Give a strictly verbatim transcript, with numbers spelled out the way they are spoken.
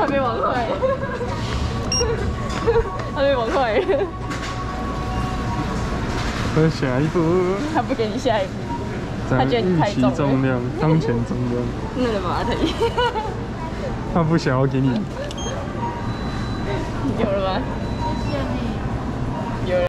他被玩坏了，他被玩坏了。 和下一步， 他不给你下一步，他咱觉得你预期太重了。 重量，当前重量。 那怎么可以？ 他不想要给你。 有了吗？